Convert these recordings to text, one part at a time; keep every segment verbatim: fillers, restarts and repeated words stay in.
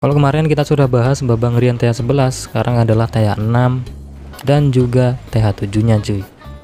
Kalau kemarin kita sudah bahas Babang Rian T H sebelas, sekarang adalah T H enam dan juga T H tujuh nya cuy.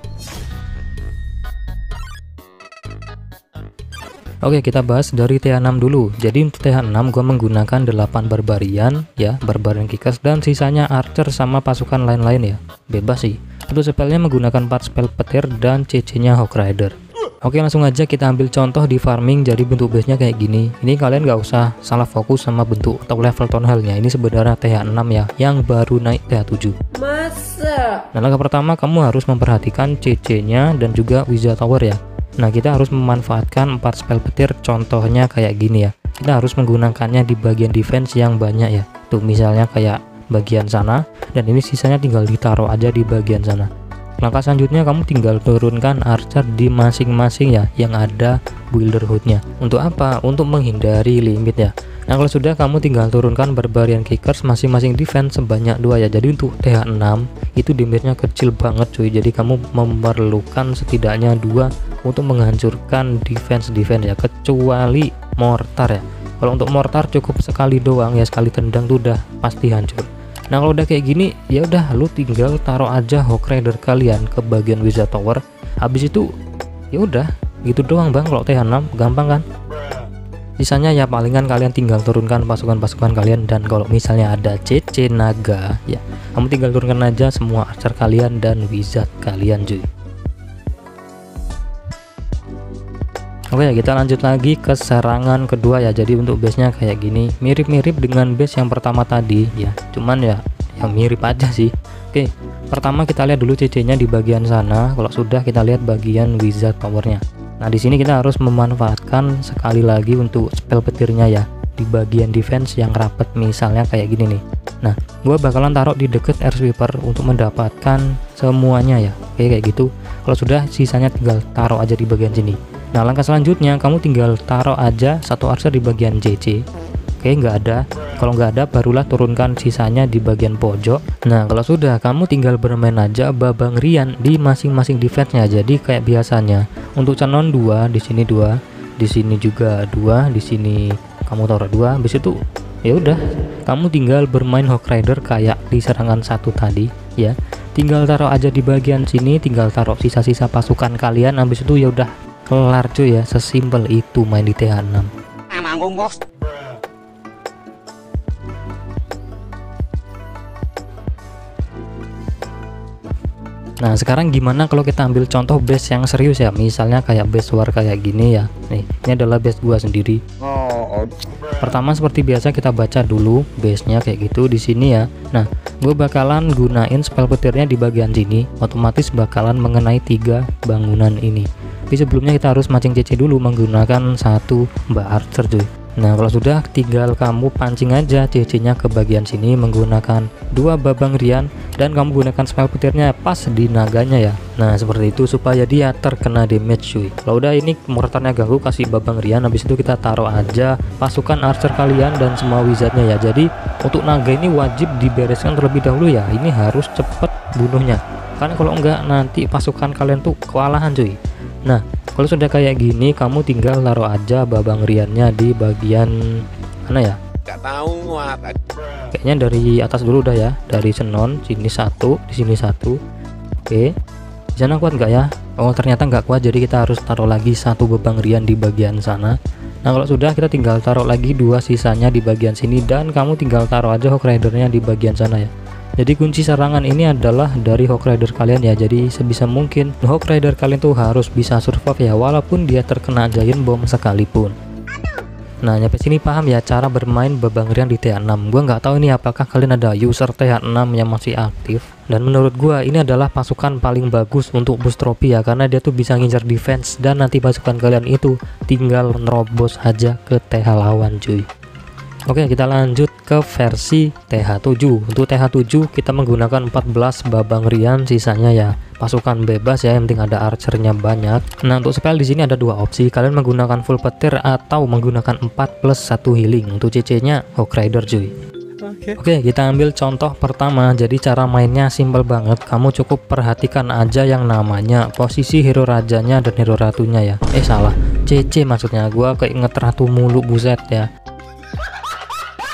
Oke, kita bahas dari T H enam dulu. Jadi untuk T H enam gua menggunakan delapan barbarian ya, barbarian kickers, dan sisanya archer sama pasukan lain-lain ya. Bebas sih. Untuk spellnya menggunakan empat spell petir dan C C nya Hawk Rider. Oke, langsung aja kita ambil contoh di farming. Jadi bentuk base nya kayak gini. Ini kalian gak usah salah fokus sama bentuk atau level town hall-nya. Ini sebenarnya T H enam ya, yang baru naik T H tujuh. Masa? Nah, langkah pertama kamu harus memperhatikan C C nya dan juga Wizard Tower ya. Nah, kita harus memanfaatkan empat spell petir, contohnya kayak gini ya. Kita harus menggunakannya di bagian defense yang banyak ya. Tuh misalnya kayak bagian sana, dan ini sisanya tinggal ditaruh aja di bagian sana. Langkah selanjutnya kamu tinggal turunkan archer di masing-masing ya yang ada builder hood-nya. Untuk apa? Untuk menghindari limit ya. Nah, kalau sudah kamu tinggal turunkan barbarian kickers masing-masing defense sebanyak dua ya. Jadi untuk T H enam itu damage-nya kecil banget cuy. Jadi kamu memerlukan setidaknya dua untuk menghancurkan defense-defense ya, kecuali mortar ya. Kalau untuk mortar cukup sekali doang ya, sekali tendang tuh udah pasti hancur. Nah, kalau udah kayak gini ya udah, lu tinggal taruh aja Hawk Rider kalian ke bagian Wizard Tower. Habis itu ya udah gitu doang bang. Kalau T H enam gampang kan. Sisanya ya palingan kalian tinggal turunkan pasukan-pasukan kalian, dan kalau misalnya ada C C naga ya kamu tinggal turunkan aja semua archer kalian dan wizard kalian cuy. Oke, kita lanjut lagi ke serangan kedua ya. Jadi untuk base nya kayak gini, mirip-mirip dengan base yang pertama tadi ya, cuman ya yang mirip aja sih. Oke, pertama kita lihat dulu C C nya di bagian sana. Kalau sudah, kita lihat bagian wizard powernya. Nah, di sini kita harus memanfaatkan sekali lagi untuk spell petirnya ya, di bagian defense yang rapet, misalnya kayak gini nih. Nah, gua bakalan taruh di deket air sweeper untuk mendapatkan semuanya ya. Oke, kayak gitu. Kalau sudah, sisanya tinggal taruh aja di bagian sini. Nah, langkah selanjutnya kamu tinggal taruh aja satu archer di bagian C C. Oke, nggak ada. Kalau nggak ada, barulah turunkan sisanya di bagian pojok. Nah, kalau sudah, kamu tinggal bermain aja Babang Rian di masing-masing defense-nya. Jadi kayak biasanya, untuk canon dua, di sini dua, di sini juga dua, di sini kamu taruh dua. Habis itu ya udah, kamu tinggal bermain Hawk Rider kayak di serangan satu tadi ya. Tinggal taruh aja di bagian sini, tinggal taruh sisa-sisa pasukan kalian. Habis itu ya udah kelar cuy ya, sesimpel itu main di T H enam. Nah, sekarang gimana kalau kita ambil contoh base yang serius ya, misalnya kayak base war kayak gini ya. Nih, ini adalah base gua sendiri. Pertama seperti biasa kita baca dulu base-nya kayak gitu di sini ya. Nah, gue bakalan gunain spell petirnya di bagian sini, otomatis bakalan mengenai tiga bangunan ini. Tapi sebelumnya kita harus mancing C C dulu menggunakan satu mbak archer cuy. Nah, kalau sudah, tinggal kamu pancing aja C C nya ke bagian sini menggunakan dua Babang Rian, dan kamu gunakan spell petirnya pas di naganya ya. Nah, seperti itu supaya dia terkena damage cuy. Kalau udah ini mortarnya ganggu, kasih Babang Rian. Habis itu kita taruh aja pasukan archer kalian dan semua wizardnya ya. Jadi untuk naga ini wajib dibereskan terlebih dahulu ya. Ini harus cepet bunuhnya, karena kalau enggak nanti pasukan kalian tuh kewalahan cuy. Nah, kalau sudah kayak gini, kamu tinggal taruh aja Babang Riannya di bagian mana ya? Gak tahu. Kayaknya dari atas dulu udah ya. Dari senon, sini satu, di sini satu. Oke. Di sana kuat nggak ya? Oh, ternyata nggak kuat. Jadi kita harus taruh lagi satu Babang Rian di bagian sana. Nah, kalau sudah, kita tinggal taruh lagi dua sisanya di bagian sini, dan kamu tinggal taruh aja Hawk Rider-nya di bagian sana ya. Jadi kunci serangan ini adalah dari Hawk Rider kalian ya. Jadi sebisa mungkin Hawk Rider kalian tuh harus bisa survive ya, walaupun dia terkena giant bomb sekalipun. Nah, nyampe sini paham ya cara bermain Babang Rian di T H enam. Gua nggak tahu ini apakah kalian ada user T H enam yang masih aktif, dan menurut gua ini adalah pasukan paling bagus untuk boost trofi ya, karena dia tuh bisa ngincar defense, dan nanti pasukan kalian itu tinggal nerobos aja ke T H lawan cuy. Oke, kita lanjut ke versi T H tujuh. Untuk T H tujuh kita menggunakan empat belas Babang Rian, sisanya ya pasukan bebas ya, yang penting ada archernya banyak. Nah, untuk spell di sini ada dua opsi. Kalian menggunakan full petir atau menggunakan empat plus satu healing. Untuk C C-nya Hawk Rider cuy. Oke. Oke, kita ambil contoh pertama. Jadi cara mainnya simple banget. Kamu cukup perhatikan aja yang namanya posisi hero rajanya dan hero ratunya ya. Eh salah, C C maksudnya. Gua keinget ratu mulu, buset ya.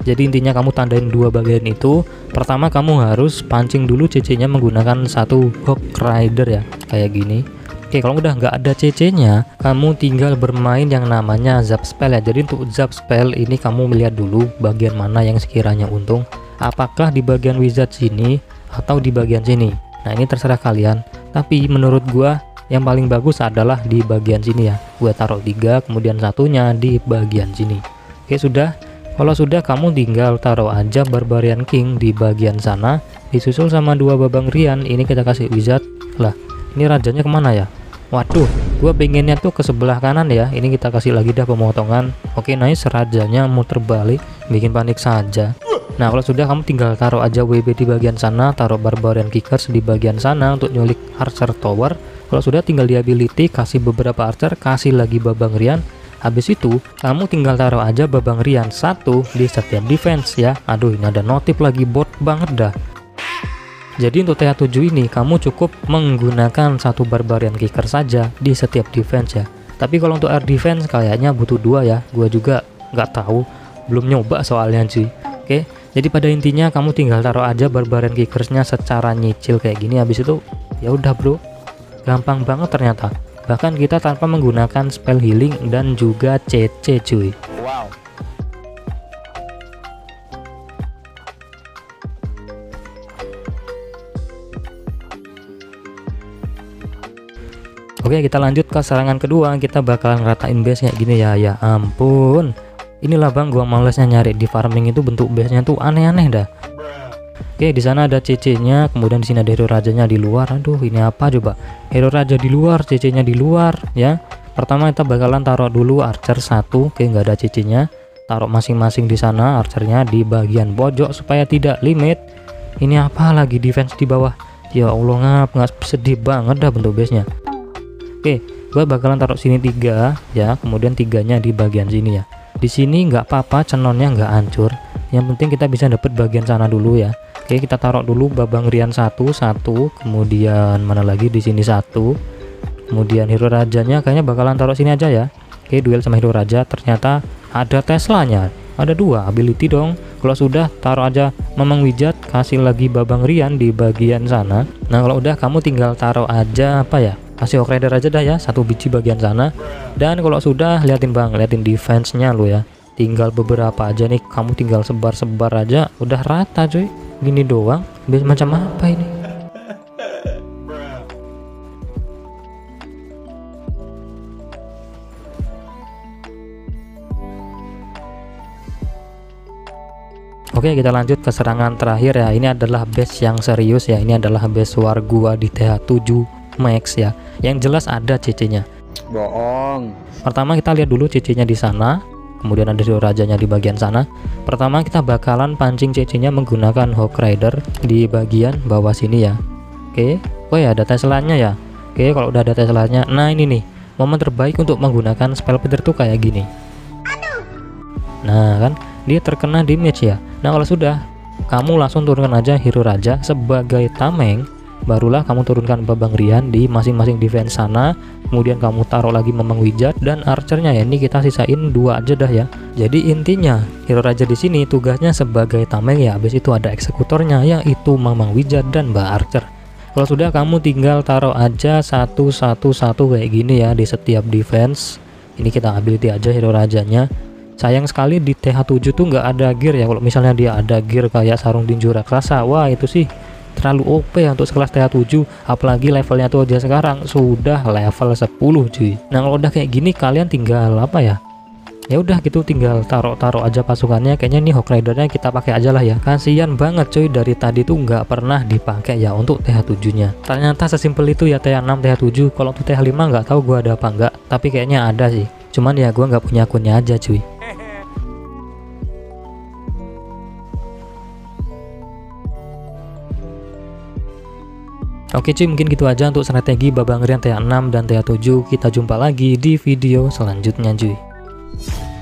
Jadi intinya kamu tandain dua bagian itu. Pertama kamu harus pancing dulu C C nya menggunakan satu Hawk Rider ya, kayak gini. Oke, kalau udah nggak ada C C nya, kamu tinggal bermain yang namanya Zap Spell ya. Jadi untuk Zap Spell ini kamu melihat dulu bagian mana yang sekiranya untung, apakah di bagian wizard sini atau di bagian sini. Nah ini terserah kalian, tapi menurut gua yang paling bagus adalah di bagian sini ya. Gua taruh tiga, kemudian satunya di bagian sini. Oke sudah. Kalau sudah, kamu tinggal taruh aja Barbarian King di bagian sana, disusul sama dua babang Rian. Ini kita kasih wizard. Lah ini rajanya kemana ya? Waduh, gua pengennya tuh ke sebelah kanan ya. Ini kita kasih lagi dah pemotongan. Oke nice, rajanya muter balik, bikin panik saja. Nah kalau sudah, kamu tinggal taruh aja W B di bagian sana, taruh Barbarian Kickers di bagian sana untuk nyulik Archer Tower. Kalau sudah, tinggal di ability kasih beberapa Archer, kasih lagi babang Rian. Habis itu kamu tinggal taruh aja babang Rian satu di setiap defense ya. Aduh ini ada notif lagi, bot banget dah. Jadi untuk T H tujuh ini kamu cukup menggunakan satu Barbarian Kicker saja di setiap defense ya. Tapi kalau untuk air defense kayaknya butuh dua ya. Gua juga nggak tahu, belum nyoba soalnya sih. Oke, jadi pada intinya kamu tinggal taruh aja Barbarian Kickersnya secara nyicil kayak gini. Habis itu ya udah bro, gampang banget ternyata. Bahkan kita tanpa menggunakan spell healing dan juga C C cuy. Wow. Oke kita lanjut ke serangan kedua. Kita bakalan ratain base kayak gini ya. Ya ampun, inilah bang gua malesnya nyari di farming itu, bentuk base nya tuh aneh-aneh dah. Oke di sana ada C C nya, kemudian di sini ada hero rajanya di luar. Aduh ini apa coba, hero raja di luar, C C nya di luar ya. Pertama kita bakalan taruh dulu Archer satu. Oke nggak ada C C nya, taruh masing-masing di sana Archernya di bagian pojok supaya tidak limit. Ini apa lagi, defense di bawah, ya Allah ngap, nggak sedih banget dah bentuk base nya. Oke gua bakalan taruh sini tiga ya, kemudian tiganya di bagian sini ya. Di sini nggak apa-apa, cenonnya nggak hancur, yang penting kita bisa dapet bagian sana dulu ya. Oke kita taruh dulu babang Rian satu satu, kemudian mana lagi di sini satu, kemudian hero rajanya kayaknya bakalan taruh sini aja ya. Oke duel sama hero raja, ternyata ada Teslanya, ada dua ability dong. Kalau sudah, taruh aja Mamang Wijat, kasih lagi babang Rian di bagian sana. Nah kalau udah, kamu tinggal taruh aja apa ya, kasih Hawk Rider aja dah ya, satu biji bagian sana. Dan kalau sudah, liatin bang, liatin defense nya lo ya, tinggal beberapa aja nih, kamu tinggal sebar-sebar aja, udah rata cuy. Gini doang, base macam apa ini? Oke kita lanjut ke serangan terakhir ya. Ini adalah base yang serius ya. Ini adalah base war gua di T H tujuh Max ya. Yang jelas ada C C nya. Bohong. Pertama kita lihat dulu C C nya di sana, kemudian ada hero rajanya di bagian sana. Pertama kita bakalan pancing C C nya menggunakan Hawk Rider di bagian bawah sini ya. Oke, oh ya ada Teslanya ya. Oke kalau udah ada Teslanya, nah ini nih momen terbaik untuk menggunakan spell Peter tuh kayak gini. Nah kan dia terkena damage ya. Nah kalau sudah, kamu langsung turunkan aja hero raja sebagai tameng, barulah kamu turunkan babang Rian di masing-masing defense sana. Kemudian kamu taruh lagi Mamang Wijat dan archernya ya. Ini kita sisain dua aja dah ya. Jadi intinya hero raja di sini tugasnya sebagai tameng ya. Habis itu ada eksekutornya yaitu Mamang Wijat dan Mbak Archer. Kalau sudah, kamu tinggal taruh aja satu satu satu kayak gini ya di setiap defense. Ini kita ability aja hero rajanya. Sayang sekali di T H tujuh tuh nggak ada gear ya. Kalau misalnya dia ada gear kayak sarung tinju raksasa, wah itu sih terlalu O P ya untuk sekelas T H tujuh. Apalagi levelnya tuh aja sekarang sudah level sepuluh cuy. Nah kalau udah kayak gini, kalian tinggal apa ya, ya udah gitu tinggal taruh-taruh aja pasukannya. Kayaknya nih Hawk Ridernya kita pakai aja lah ya. Kasian banget cuy, dari tadi tuh nggak pernah dipakai ya untuk T H tujuh nya. Ternyata sesimpel itu ya T H enam, T H tujuh. Kalau untuk T H lima nggak tahu gua ada apa enggak, tapi kayaknya ada sih, cuman ya gua nggak punya akunnya aja cuy. Oke cuy, mungkin gitu aja untuk strategi babang Rian T H enam dan T H tujuh. Kita jumpa lagi di video selanjutnya cuy.